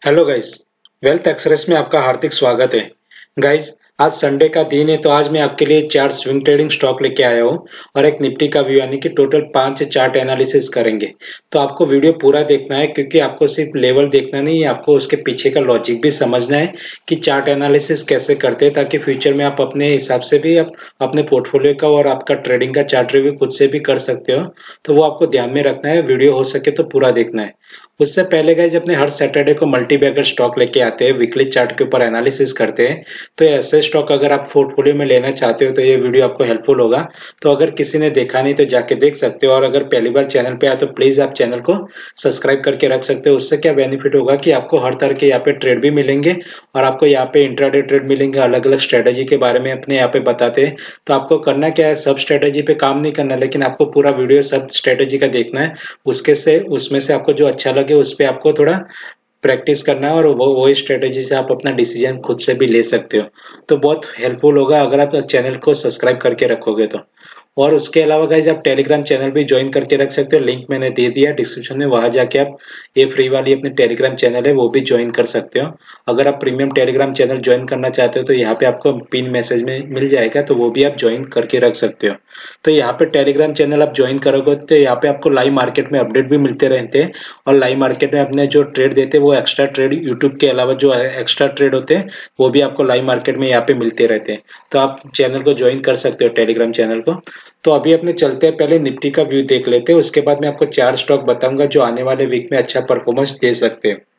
Hello guys. Wealth express में आपका हार्दिक स्वागत है। गाइस, आज संडे का दिन है तो आज मैं आपके लिए 4 स्विंग ट्रेडिंग स्टॉक लेके आया हूँ और एक निफ्टी का व्यू यानी कि टोटल 5 चार्ट एनालिसिस करेंगे। तो आपको वीडियो पूरा देखना है क्योंकि आपको सिर्फ लेवल देखना नहीं है, आपको उसके पीछे का लॉजिक भी समझना है कि चार्ट एनालिसिस कैसे करते हैं, ताकि फ्यूचर में आप अपने हिसाब से भी आप अपने पोर्टफोलियो का और आपका ट्रेडिंग का चार्ट रिव्यू खुद से भी कर सकते हो। तो वो आपको ध्यान में रखना है, वीडियो हो सके तो पूरा देखना है। उससे पहले गाइस, अपने हर सैटरडे को मल्टी बैगर स्टॉक लेके आते हैं, वीकली चार्ट के ऊपर एनालिसिस करते हैं। तो ऐसे स्टॉक अगर आप पोर्टफोलियो में लेना चाहते हो तो ये वीडियो आपको हेल्पफुल होगा। तो अगर किसी ने देखा नहीं तो जाके देख सकते हो, और अगर पहली बार चैनल पे आए तो प्लीज आप चैनल को सब्सक्राइब करके रख सकते हो। उससे क्या बेनिफिट होगा कि आपको हर तरह के यहाँ पे ट्रेड भी मिलेंगे और आपको यहाँ पे इंट्राडे ट्रेड मिलेंगे, अलग अलग स्ट्रेटेजी के बारे में अपने यहाँ पे बताते हैं। तो आपको करना क्या है, सब स्ट्रेटेजी पे काम नहीं करना, लेकिन आपको पूरा वीडियो सब स्ट्रेटेजी का देखना है। उसमें से आपको जो अच्छा लगे उस पे आपको थोड़ा प्रैक्टिस करना है और वो स्ट्रेटेजी से आप अपना डिसीजन खुद से भी ले सकते हो। तो बहुत हेल्पफुल होगा अगर आप चैनल को सब्सक्राइब करके रखोगे तो। और उसके अलावा गाइज, आप टेलीग्राम चैनल भी ज्वाइन करके रख सकते हो, लिंक मैंने दे दिया डिस्क्रिप्शन में, वहां जाके आप ये फ्री वाली अपनी टेलीग्राम चैनल है वो भी ज्वाइन कर सकते हो। अगर आप प्रीमियम टेलीग्राम चैनल ज्वाइन करना चाहते हो तो यहाँ पे आपको पिन मैसेज में मिल जाएगा, तो वो भी आप ज्वाइन करके रख सकते हो। तो यहाँ पे टेलीग्राम चैनल आप ज्वाइन करोगे तो यहाँ पे आपको लाइव मार्केट में अपडेट भी मिलते रहते हैं, और लाइव मार्केट में अपने जो ट्रेड देते हैं वो एक्स्ट्रा ट्रेड यूट्यूब के अलावा जो एक्स्ट्रा ट्रेड होते हैं वो भी आपको लाइव मार्केट में यहाँ पे मिलते रहते हैं। तो आप चैनल को ज्वाइन कर सकते हो, टेलीग्राम चैनल को। तो अभी अपने चलते हैं, पहले निफ्टी का व्यू देख लेते हैं, उसके बाद मैं आपको 4 स्टॉक बताऊंगा जो आने वाले वीक में अच्छा परफॉर्मेंस दे सकते हैं।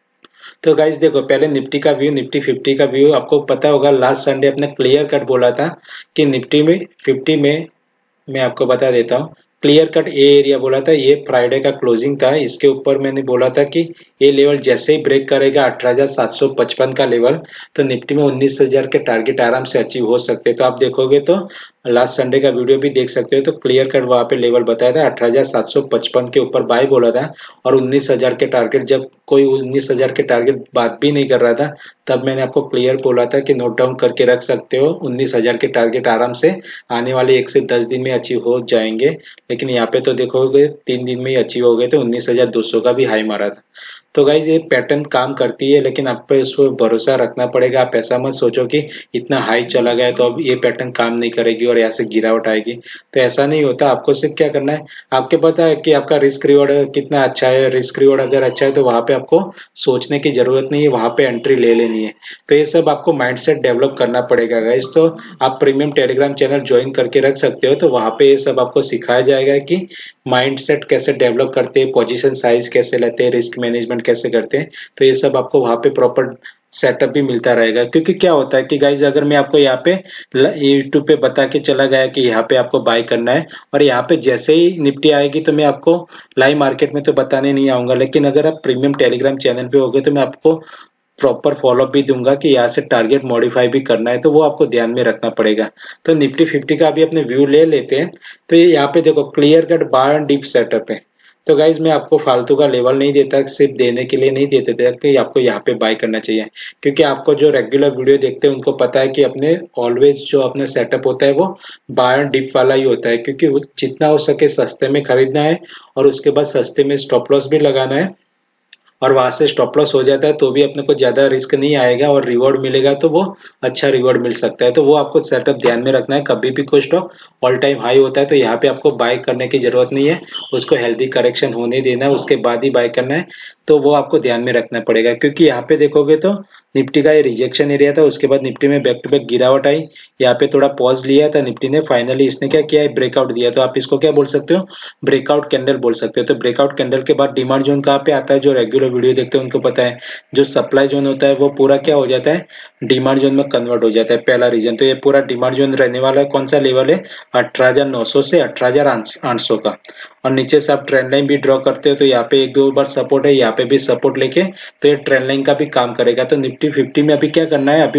तो गाइस देखो, पहले निफ्टी का व्यू, निफ्टी 50 का व्यू। आपको पता होगा लास्ट संडे अपने क्लियर कट बोला था कि निफ्टी में 50 में, मैं आपको बता देता हूँ, क्लियर कट ए एरिया बोला था। ये फ्राइडे का क्लोजिंग था, इसके ऊपर मैंने बोला था कि ये लेवल जैसे ही ब्रेक करेगा 18,755 का लेवल, तो निफ्टी में 19,000 के टारगेट आराम से अचीव हो सकते हैं। तो आप देखोगे तो लास्ट संडे का वीडियो भी देख सकते हो, तो क्लियर कट वहां पे लेवल बताया था 18,755 के ऊपर बाय बोला था। और 19,000 के टारगेट, जब कोई 19,000 के टारगेट बात भी नहीं कर रहा था, तब मैंने आपको क्लियर बोला था कि नोट डाउन करके रख सकते हो, 19,000 के टारगेट आराम से आने वाले 1 से 10 दिन में अचीव हो जाएंगे। लेकिन यहाँ पे तो देखोगे 3 दिन में ही अचीव हो गए थे, 19,200 का भी हाई मारा था। तो गाइज ये पैटर्न काम करती है, लेकिन आप पे उस पर भरोसा रखना पड़ेगा। आप ऐसा मत सोचो कि इतना हाई चला गया तो अब ये पैटर्न काम नहीं करेगी और यहाँ से गिरावट आएगी, तो ऐसा नहीं होता। आपको सिर्फ क्या करना है, आपके पता है कि आपका रिस्क रिवॉर्ड कितना अच्छा है। रिस्क रिवॉर्ड अगर अच्छा है तो वहां पे आपको सोचने की जरूरत नहीं है, वहां पे एंट्री ले लेनी है। तो ये सब आपको माइंडसेट डेवलप करना पड़ेगा गाइज। तो आप प्रीमियम टेलीग्राम चैनल ज्वाइन करके रख सकते हो, तो वहां पे ये सब आपको सिखाया जाएगा कि माइंडसेट कैसे डेवलप करते हैं, पोजीशन साइज कैसे लेते हैं, रिस्क मैनेजमेंट कैसे करते हैं। तो ये सब आपको वहां पे प्रॉपर सेटअप भी मिलता रहेगा। क्योंकि क्या होता है कि गाइज, अगर मैं आपको यहाँ पे यूट्यूब पे बता के चला गया कि यहाँ पे आपको बाय करना है, और यहाँ पे जैसे ही निफ्टी आएगी तो मैं आपको लाइव मार्केट में तो बताने नहीं आऊंगा, लेकिन अगर आप प्रीमियम टेलीग्राम चैनल पे होगे तो मैं आपको प्रॉपर फॉलोअप भी दूंगा कि यहाँ से टारगेट मॉडिफाई भी करना है, तो वो आपको ध्यान में रखना पड़ेगा। तो निफ्टी 50 का भी अपने व्यू ले लेते हैं। तो ये यहाँ पे देखो क्लियर कट बार डीप सेटअप है। तो गाइज मैं आपको फालतू का लेवल नहीं देता, सिर्फ देने के लिए नहीं देते थे कि आपको यहाँ पे बाय करना चाहिए, क्योंकि आपको जो रेगुलर वीडियो देखते हैं उनको पता है कि अपने ऑलवेज जो अपने सेटअप होता है वो बाय डिप वाला ही होता है, क्योंकि जितना हो सके सस्ते में खरीदना है और उसके बाद सस्ते में स्टॉप लॉस भी लगाना है, और वहां से स्टॉप लॉस हो जाता है तो भी अपने को ज्यादा रिस्क नहीं आएगा और रिवॉर्ड मिलेगा तो वो अच्छा रिवॉर्ड मिल सकता है। तो वो आपको सेटअप ध्यान में रखना है। कभी भी कोई स्टॉक ऑल टाइम हाई होता है तो यहाँ पे आपको बाय करने की जरूरत नहीं है, उसको हेल्दी करेक्शन होने देना है, उसके बाद ही बाय करना है। तो वो आपको ध्यान में रखना पड़ेगा, क्योंकि यहाँ पे देखोगे तो निफ्टी का ये रिजेक्शन एरिया था, उसके बाद निफ्टी में बैक टू बैक गिरावट आई, यहाँ पे थोड़ा पॉज लिया था निफ्टी ने, फाइनली इसने क्या किया है, ब्रेकआउट दिया। तो आप इसको क्या बोल सकते हो, ब्रेकआउट कैंडल बोल सकते हो। तो ब्रेकआउट कैंडल के बाद डिमांड जोन कहाँ पे आता है, जो रेगुलर वीडियो देखते हैं उनको पता है, जो सप्लाई जोन होता है वो पूरा क्या हो जाता है, डिमांड जोन में कन्वर्ट हो जाता है, पहला रीजन। तो ये पूरा डिमांड जोन रहने वाला है, कौन सा लेवल है, 18,900 से 18,800 का। और नीचे से आप ट्रेंड लाइन भी ड्रॉ करते हो तो यहाँ पे 1-2 बार सपोर्ट है, यहाँ पे भी सपोर्ट लेके तो ये ट्रेंड लाइन का भी काम करेगा। तो निफ्टी 50 में अभी क्या करना है, अभी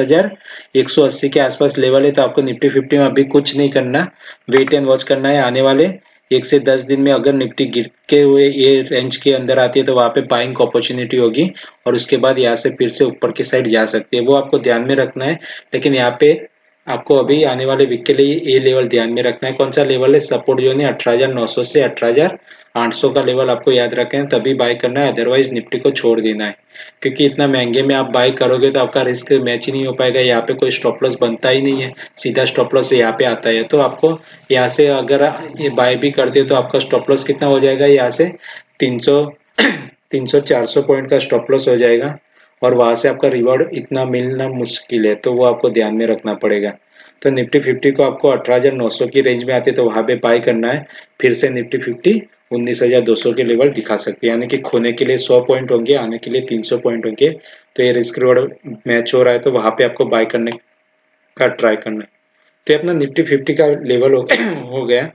19,180 के आसपास लेवल है, तो आपको निफ्टी 50 में अभी कुछ नहीं करना, वेट एंड वॉच करना है। आने वाले 1 से 10 दिन में अगर निफ्टी गिर के हुए ये रेंज के अंदर आती है तो वहां पे बाइंग अपॉर्चुनिटी होगी, और उसके बाद यहाँ से फिर से ऊपर की साइड जा सकती है, वो आपको ध्यान में रखना है। लेकिन यहाँ पे आपको अभी आने वाले वीक के लिए ये लेवल ध्यान में रखना है। कौन सा लेवल है? सपोर्ट जोन है 18,900 से 18,800 का लेवल आपको याद रखना है, तभी बाय करना है, अदरवाइज निफ्टी को छोड़ देना है। क्योंकि इतना महंगे में आप बाय करोगे तो आपका रिस्क मैच ही नहीं हो पाएगा। यहाँ पे कोई स्टॉप लॉस बनता ही नहीं है, सीधा स्टॉप लॉस यहाँ पे आता है। तो आपको यहाँ से अगर ये बाय भी करते हो तो आपका स्टॉप लॉस कितना हो जाएगा? यहाँ से 300-400 पॉइंट का स्टॉप लॉस हो जाएगा, और वहां से आपका रिवॉर्ड इतना मिलना मुश्किल है, तो वो आपको ध्यान में रखना पड़ेगा। तो निफ्टी 50 को आपको 18,900 की रेंज में आते तो वहां पे बाय करना है। फिर से निफ्टी 50 19,200 के लेवल दिखा सकते हैं, यानी कि खोने के लिए 100 पॉइंट होंगे, आने के लिए 300 पॉइंट होंगे। तो ये रिस्क रिवॉर्ड मैच हो रहा है, तो वहां पे आपको बाय करने का ट्राई करना है। तो ये अपना निफ्टी 50 का लेवल हो गया।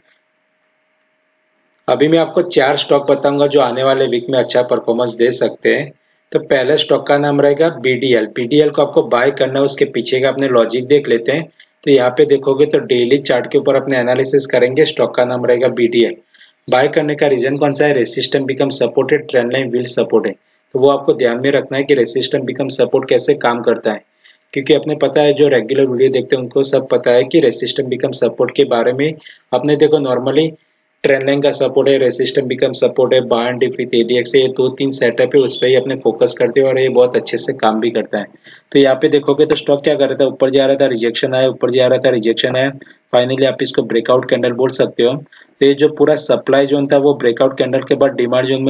अभी मैं आपको 4 स्टॉक बताऊंगा जो आने वाले वीक में अच्छा परफॉर्मेंस दे सकते हैं। तो पहले स्टॉक का नाम रहेगा बीडीएल। बीडीएल को आपको बाय करना है, उसके पीछे का अपने लॉजिक देख लेते हैं। तो यहाँ पे देखोगे तो डेली चार्ट के ऊपर अपने एनालिसिस करेंगे। स्टॉक का नाम रहेगा बीडीएल। बाय करने का रीजन कौन सा है? Resistant become supported, trend line will support है। तो वो आपको ध्यान में रखना है कि रेसिस्टेंट बिकम सपोर्ट कैसे काम करता है। क्योंकि अपने पता है, जो रेगुलर वीडियो देखते हैं उनको सब पता है कि रेसिस्टेंट बिकम सपोर्ट के बारे में। अपने देखो नॉर्मली ट्रेंड लाइन का सपोर्ट है, रेसिस्टेंट बिकम सपोर्ट है, buy and dip with ADX है, ये 2-3 सेटअप है, उस पर ही अपने फोकस करते हैं और ये बहुत अच्छे से काम भी करता है। तो यहाँ पे देखोगे तो स्टॉक क्या कर रहा था? ऊपर जा रहा था, रिजेक्शन आया, ऊपर जा रहा था, रिजेक्शन आया, फाइनली आप इसको ब्रेकआउट कैंडल बोल सकते हो। तो ये जो पूरा सप्लाई जोन था वो ब्रेकआउट कैंडल के बाद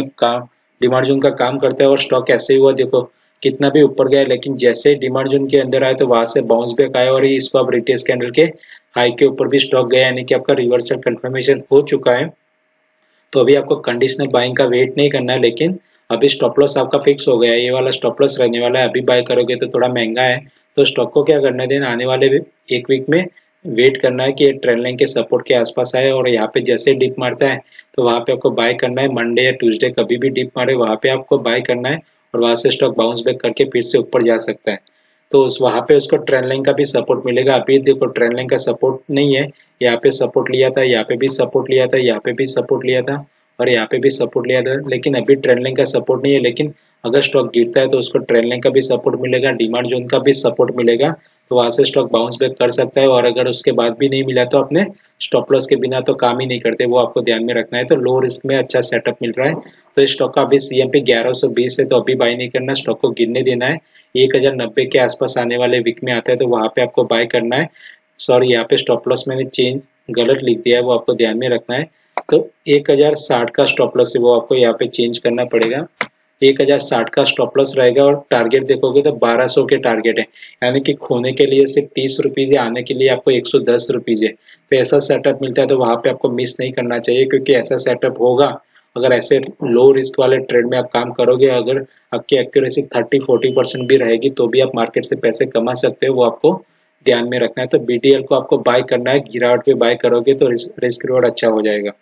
डिमांड जोन का काम करता है, और स्टॉक ऐसे ही हुआ। देखो कितना भी ऊपर गया, लेकिन जैसे ही डिमांड जोन के अंदर आया तो वहां से बाउंस बैक आया, और इसको अब रिटेस्ट कैंडल के हाई के ऊपर भी स्टॉक गया, यानी कि आपका रिवर्सल कंफर्मेशन हो चुका है। तो अभी आपको कंडीशनल बाइंग का वेट नहीं करना है, लेकिन अभी स्टॉप लॉस आपका फिक्स हो गया है, ये वाला स्टॉप लॉस रहने वाला है। अभी बाय करोगे तो थोड़ा महंगा है, तो स्टॉक को क्या करना है, आने वाले एक वीक में वेट करना है कि ये ट्रेंड लाइन के सपोर्ट के आसपास आए, और यहाँ पे जैसे डिप मारता है तो वहां पे आपको बाय करना है। मंडे या ट्यूसडे कभी भी डिप मारे वहां पे आपको बाय करना है, और वहां से स्टॉक बाउंस बैक करके फिर से ऊपर जा सकता है। तो उस वहां पे उसको ट्रेंड लाइन का भी सपोर्ट मिलेगा। अभी देखो ट्रेंड लाइन का सपोर्ट नहीं है, यहाँ पे सपोर्ट लिया था, यहाँ पे भी सपोर्ट लिया था, यहाँ पे भी सपोर्ट लिया था, और यहाँ पे भी सपोर्ट लिया था, लेकिन अभी ट्रेंड लाइन का सपोर्ट नहीं है। लेकिन अगर स्टॉक गिरता है तो उसको ट्रेंड लाइन का भी सपोर्ट मिलेगा, डिमांड जोन का भी सपोर्ट मिलेगा, तो वहां से स्टॉक बाउंस बैक कर सकता है। और अगर उसके बाद भी नहीं मिला तो अपने स्टॉप लॉस के बिना तो काम ही नहीं करते, वो आपको ध्यान में रखना है। तो लो रिस्क में अच्छा सेटअप मिल रहा है। तो इस स्टॉक का अभी सीएमपी 1120 है, तो अभी बाय नहीं करना, स्टॉक को गिरने देना है। 1090 के आसपास आने वाले वीक में आता है, तो वहां पे आपको बाय करना है। सॉरी, यहाँ पे स्टॉप लॉस मैंने चेंज गलत लिख दिया है, वो आपको ध्यान में रखना है। तो 1060 का स्टॉप लॉस है, वो आपको यहाँ पे चेंज करना पड़ेगा। 1060 का स्टॉप लॉस रहेगा, और टारगेट देखोगे तो 1200 के टारगेट है, यानी कि खोने के लिए सिर्फ 30 रुपीज है, आने के लिए आपको 110 रुपीज है। तो ऐसा सेटअप मिलता है, तो वहां पे आपको मिस नहीं करना चाहिए, क्योंकि ऐसा सेटअप होगा अगर ऐसे लो रिस्क वाले ट्रेड में आप काम करोगे, अगर आपकी एक्यूरेसी 30-40% भी रहेगी तो भी आप मार्केट से पैसे कमा सकते हो, वो आपको ध्यान में रखना है। तो बीडीएल को आपको बाय करना है, गिरावट पे बाय करोगे तो रिस्क रिवॉर्ड अच्छा हो जाएगा।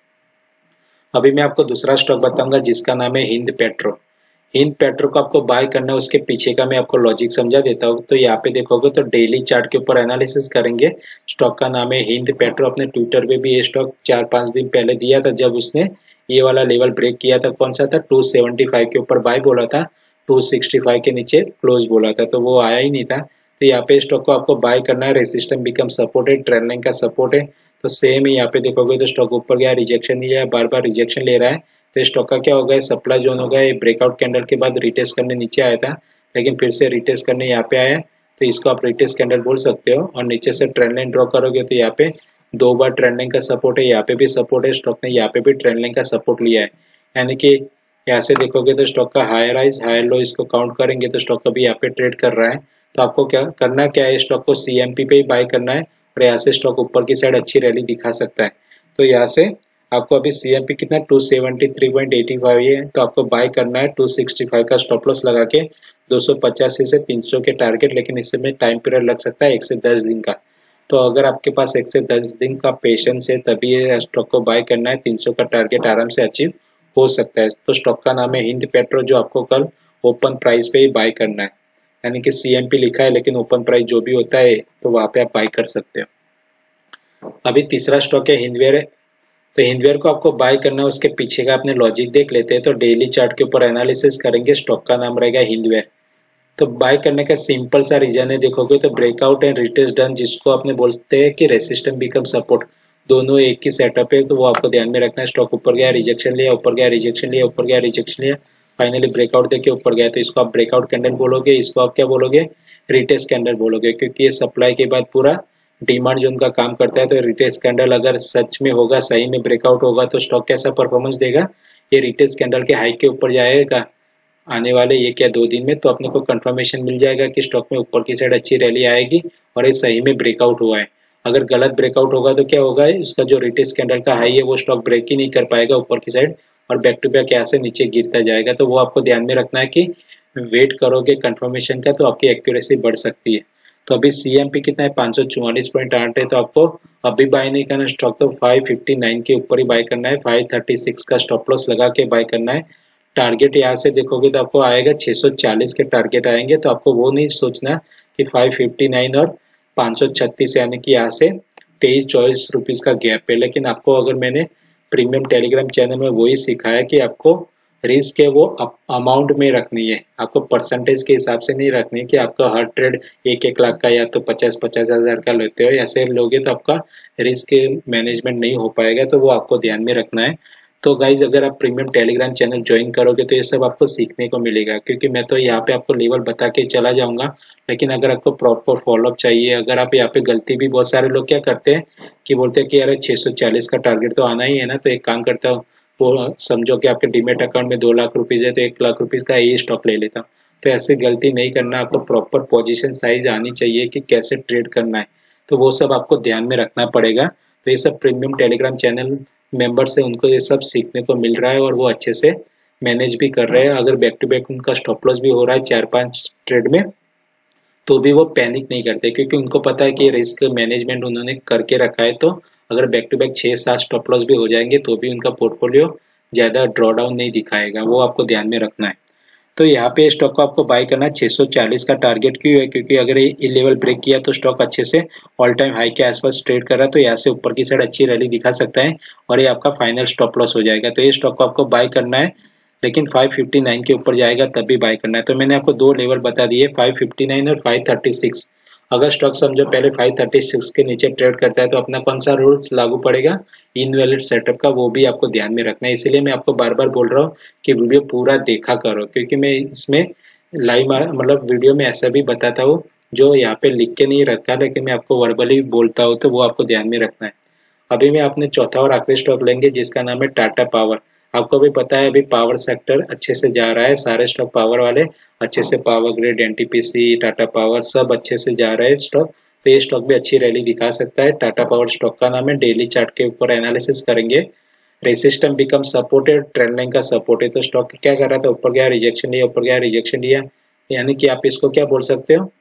अभी मैं आपको दूसरा स्टॉक बताऊंगा जिसका नाम है हिंद पेट्रो। हिंद पेट्रो को आपको बाय करना है, उसके पीछे का मैं आपको लॉजिक समझा देता हूँ। तो यहाँ पे देखोगे तो डेली चार्ट के ऊपर एनालिसिस करेंगे। स्टॉक का नाम है हिंद पेट्रो। अपने ट्विटर पे भी ये स्टॉक 4-5 दिन पहले दिया था, जब उसने ये वाला लेवल ब्रेक किया था। कौन सा था? 275 के ऊपर बाय बोला था, 265 के नीचे क्लोज बोला था, तो वो आया ही नहीं था। तो यहाँ पे स्टॉक को आपको बाय करना है। रेसिस्टेंस बिकम सपोर्ट है, ट्रेंड लाइन का सपोर्ट है। तो सेम ही यहाँ पे देखोगे तो स्टॉक ऊपर गया, रिजेक्शन दिया है, बार बार रिजेक्शन ले रहा है। तो स्टॉक का क्या हो गया? सप्लाई जोन हो गया। ये ब्रेकआउट कैंडल के बाद रिटेस्ट करने नीचे आया था, लेकिन फिर से रिटेस्ट करने यहाँ पे आया, तो इसको आप रिटेस्ट कैंडल बोल सकते हो। और नीचे से ट्रेंड लाइन ड्रॉ करोगे तो यहाँ पे 2 बार ट्रेंड लाइन का सपोर्ट है, यहाँ पे भी सपोर्ट है, स्टॉक ने यहाँ पे भी ट्रेंड लाइन का सपोर्ट लिया है। यानी कि यहाँ से देखोगे तो स्टॉक का हायर हाइज हायर लो इसको काउंट करेंगे तो स्टॉक अभी यहाँ पे ट्रेड कर रहा है। तो आपको क्या करना है, क्या है, स्टॉक को सीएमपी पे ही बाय करना है, और यहाँ से स्टॉक ऊपर की साइड अच्छी रैली दिखा सकता है। तो यहाँ से आपको अभी सीएमपी कितना 273.85 है, तो आपको बाय करना है 265 का स्टॉप लॉस लगा के, 285 से 300 के टारगेट। लेकिन इसमें टाइम पीरियड लग सकता है 1 से 10 दिन का। तो अगर आपके पास 1 से 10 दिन का पेशेंस है तभी ये स्टॉक को बाय करना है। 300 का टारगेट आराम से अचीव हो सकता है। तो स्टॉक का नाम है हिंद पेट्रो, जो आपको कल ओपन प्राइस पे ही बाय करना है। यानी कि सीएमपी लिखा है, लेकिन ओपन प्राइस जो भी होता है तो वहां पे आप बाय कर सकते हो। अभी तीसरा स्टॉक है हिंदवेयर। तो हिंदवेयर को आपको बाय करना है, उसके पीछे का अपने लॉजिक देख लेते हैं। तो डेली चार्ट के ऊपर एनालिसिस करेंगे। स्टॉक का नाम रहेगा हिंदवेयर। तो बाय करने का सिंपल सा रीजन है, देखोगे तो ब्रेकआउट एंड रिटेस्ट डन, जिसको अपने बोलते हैं कि रेसिस्टेंस बिकम सपोर्ट, दोनों एक ही सेटअप है, तो वो आपको ध्यान में रखना है। स्टॉक ऊपर गया, रिजेक्शन लिया, ऊपर गया, रिजेक्शन लिया, ऊपर गया, रिजेक्शन लिया, फाइनली ब्रेकआउट देके ऊपर गया, तो इसको आप ब्रेकआउट कैंडल बोलोगे, इसको आप क्या बोलोगे, रिटेस्ट कैंडल बोलोगे, क्योंकि ये सप्लाई के बाद पूरा डिमांड जोन का काम करता है। तो रिटेस्ट कैंडल अगर सच में होगा, सही में ब्रेकआउट होगा, तो स्टॉक कैसा परफॉर्मेंस देगा, ये रिटेस्ट कैंडल के हाई के ऊपर जाएगा आने वाले 1 या 2 दिन में, तो अपने को कंफर्मेशन मिल जाएगा कि स्टॉक में ऊपर की साइड अच्छी रैली आएगी और ये सही में ब्रेकआउट हुआ है। अगर गलत ब्रेकआउट होगा तो क्या होगा, उसका जो रिटेस्ट कैंडल का हाई है वो स्टॉक ब्रेक ही नहीं कर पाएगा ऊपर की साइड और बैक टू बैक यहाँ से नीचे गिरता जाएगा। तो वो आपको ध्यान में रखना है कि वेट करोगे कंफर्मेशन का तो आपकी एक्यूरेसी बढ़ सकती है। तो अभी सीएमपी कितना है, 544.8 है, तो आपको अभी बाय नहीं करना स्टॉक, तो 559 के ऊपर ही बाय करना है, 536 का स्टॉप लॉस लगा के बाय करना है। टारगेट यहाँ से देखोगे तो आपको आएगा 640 के टारगेट आएंगे, तो आपको वो नहीं सोचना कि 559 और 536 यानी कि यहाँ से 23-24 रुपीज का गैप है। लेकिन आपको अगर मैंने प्रीमियम टेलीग्राम चैनल में वही सिखाया कि आपको रिस्क है वो अमाउंट में रखनी है, आपको परसेंटेज के हिसाब से नहीं रखनी है कि आपका हर ट्रेड 1-1 लाख का या तो 50-50 हजार का लेते हो, ऐसे लोगे तो आपका रिस्क मैनेजमेंट नहीं हो पाएगा, तो वो आपको ध्यान में रखना है। तो गाइज अगर आप प्रीमियम टेलीग्राम चैनल ज्वाइन करोगे तो ये सब आपको सीखने को मिलेगा, क्योंकि मैं तो यहाँ पे आपको लेवल बता के चला जाऊंगा, लेकिन अगर आपको प्रॉपर फॉलोअप चाहिए, अगर आप यहाँ पे गलती भी बहुत सारे लोग क्या करते हैं कि बोलते हैं कि यार 640 का टारगेट तो आना ही है ना, तो एक काम करता हूँ, वो समझो कि आपके डीमेट अकाउंट में 2 लाख रुपीज है तो 1 लाख रुपीज का ये स्टॉक ले लेता हूँ। तो ऐसे गलती नहीं करना, आपको प्रॉपर पोजीशन साइज आनी चाहिए कि कैसे ट्रेड करना है, तो वो सब आपको ध्यान में रखना पड़ेगा। तो ये सब प्रीमियम टेलीग्राम चैनल मेंबर्स है उनको ये सब सीखने को मिल रहा है और वो अच्छे से मैनेज भी कर रहे हैं। अगर बैक टू बैक उनका स्टॉप लॉस भी हो रहा है 4-5 ट्रेड में, तो भी वो पैनिक नहीं करते, क्योंकि उनको पता है कि रिस्क मैनेजमेंट उन्होंने करके रखा है। तो अगर back to back 6-7 stop loss भी हो जाएंगे तो भी उनका पोर्टफोलियो ज्यादा ड्रॉ डाउन नहीं दिखाएगा, वो आपको ध्यान में रखना है। तो यहाँ पे स्टॉक को आपको बाय करना है। 640 का टारगेट क्यों है, क्योंकि अगर ये लेवल ब्रेक किया तो स्टॉक अच्छे से ऑल टाइम हाई के आसपास ट्रेड कर रहा है, तो यहाँ से ऊपर की साइड अच्छी रैली दिखा सकता है और ये आपका फाइनल स्टॉप लॉस हो जाएगा। तो ये स्टॉक को आपको बाय करना है, लेकिन 559 के ऊपर जाएगा तब भी बाय करना है। तो मैंने आपको 2 लेवल बता दिए, 559 और 536। अगर स्टॉक समझो पहले 536 के नीचे ट्रेड करता है तो अपना कौन सा रूल्स लागू पड़ेगा, इनवैलिड सेटअप का, वो भी आपको ध्यान में रखना है। इसीलिए मैं आपको बार बार बोल रहा हूँ कि वीडियो पूरा देखा करो, क्योंकि मैं इसमें लाइव मतलब वीडियो में ऐसा भी बताता हूँ जो यहाँ पे लिख के नहीं रखा, लेकिन मैं आपको वर्बली बोलता हूँ, तो वो आपको ध्यान में रखना है। अभी मैं अपने चौथा और आखिरी स्टॉक लेंगे जिसका नाम है टाटा पावर। आपको भी पता है अभी पावर सेक्टर अच्छे से जा रहा है, सारे स्टॉक पावर वाले अच्छे से, power grid, NTPC, Tata power सब अच्छे से जा रहे हैं स्टॉक। तो ये स्टॉक भी अच्छी रैली दिखा सकता है। टाटा पावर स्टॉक का नाम है, डेली चार्ट के ऊपर एनालिसिस करेंगे। Resistance become supported, trend line का सपोर्ट है, तो स्टॉक क्या कर रहा था, ऊपर गया, रिजेक्शन लिया, ऊपर गया, रिजेक्शन लिया, यानी कि आप इसको क्या बोल सकते हो,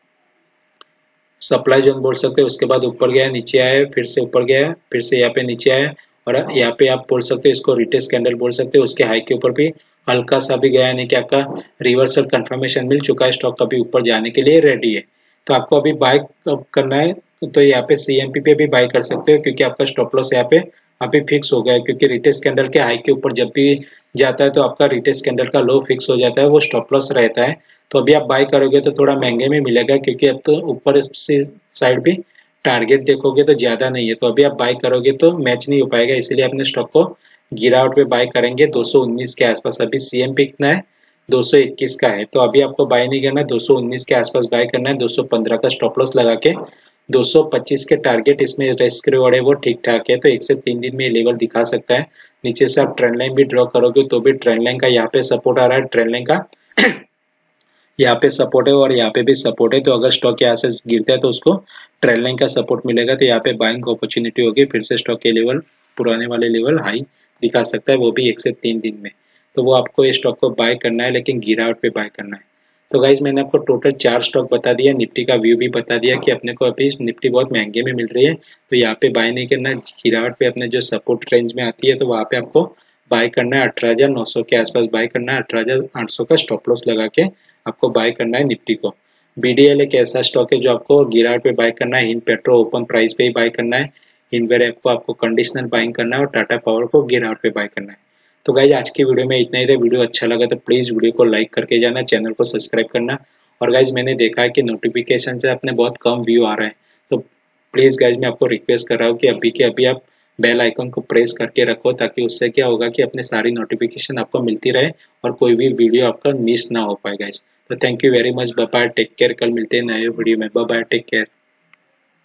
सप्लाई जोन बोल सकते हो। उसके बाद ऊपर गया, नीचे आया, फिर से ऊपर गया, फिर से यहाँ पे नीचे आया, और यहाँ पे आप बोल सकते हो इसको रिटेस्ट कैंडल बोल सकते हो। उसके हाई के ऊपर भी हल्का सा भी गया, यानी कि आपका रिवर्सल कंफर्मेशन मिल चुका है, स्टॉक कभी ऊपर जाने के लिए रेडी है। तो आपको अभी बाय करना है, तो यहाँ पे सीएमपी पे भी बाय कर सकते हो, क्योंकि आपका स्टॉप लॉस यहाँ पे अभी फिक्स हो गया है, क्योंकि रिटेस्ट कैंडल के हाई के ऊपर जब भी जाता है तो आपका रिटेस्ट कैंडल का लो फिक्स हो जाता है, वो स्टॉप लॉस रहता है। तो अभी आप बाय करोगे तो थोड़ा महंगे में मिलेगा, क्योंकि अब तो ऊपर से साइड भी टारगेट देखोगे तो ज्यादा नहीं है, तो अभी आप बाय करोगे तो मैच नहीं हो पाएगा, इसलिए अपने स्टॉक को गिरावट पे बाय करेंगे 219 के आसपास। अभी सीएमपी कितना है, 221 का है, तो अभी आपको बाय नहीं करना, 219 के आसपास बाय करना है। 215 का स्टॉप लॉस लगा के 225 के टारगेट, इसमें रिस्क रिवॉर्ड है वो ठीक ठाक है, तो 1 से 3 दिन में ये लेवल दिखा सकता है। नीचे से आप ट्रेंड लाइन भी ड्रॉ करोगे तो भी ट्रेंड लाइन का यहाँ पे सपोर्ट आ रहा है, ट्रेंड लाइन का यहाँ पे सपोर्ट है और यहाँ पे भी सपोर्ट है, तो अगर स्टॉक यहाँ से गिरता है तो उसको ट्रेंड लाइन का सपोर्ट मिलेगा, तो यहाँ पे बाइंग अपॉर्चुनिटी होगी, फिर से स्टॉक के लेवल पुराने वाले लेवल हाई दिखा सकता है, वो भी 1 से 3 दिन में। तो वो आपको ये स्टॉक को बाय करना है, लेकिन गिरावट पे बाय करना है। तो गाइज मैंने आपको टोटल 4 स्टॉक बता दिया, निफ्टी का व्यू भी बता दिया कि अपने को अभी निफ्टी बहुत महंगे में मिल रही है, तो यहाँ पे बाय नहीं करना, गिरावट पे अपने जो सपोर्ट रेंज में आती है तो वहाँ पे आपको बाय करना है। 18,900 के आसपास बाय करना है, 18,800 का स्टॉप लॉस लगा के आपको बाय करना है निफ्टी को। बीडीएल एक ऐसा स्टॉक है जो आपको गिरावट पे बाय करना है, हिंद पेट्रो ओपन प्राइस पे ही बाय करना है, हिंदवेयर को आपको कंडीशनल बाइंग करना है और टाटा पावर को गिरावट पे बाय करना है। तो गाइज आज की वीडियो में इतना ही था। वीडियो अच्छा लगा तो प्लीज वीडियो को लाइक करके जाना, चैनल को सब्सक्राइब करना और गाइज मैंने देखा है कि नोटिफिकेशन से अपने बहुत कम व्यू आ रहे हैं, तो प्लीज़ गाइज मैं आपको रिक्वेस्ट कर रहा हूँ कि अभी के अभी आप बेल आइकन को प्रेस करके रखो, ताकि उससे क्या होगा कि अपने सारी नोटिफिकेशन आपको मिलती रहे और कोई भी वीडियो आपका मिस ना हो पाए गाइज। तो thank you very much, bye bye, take care. कल मिलते हैं नए वीडियो में, बाय बाय, टेक केयर।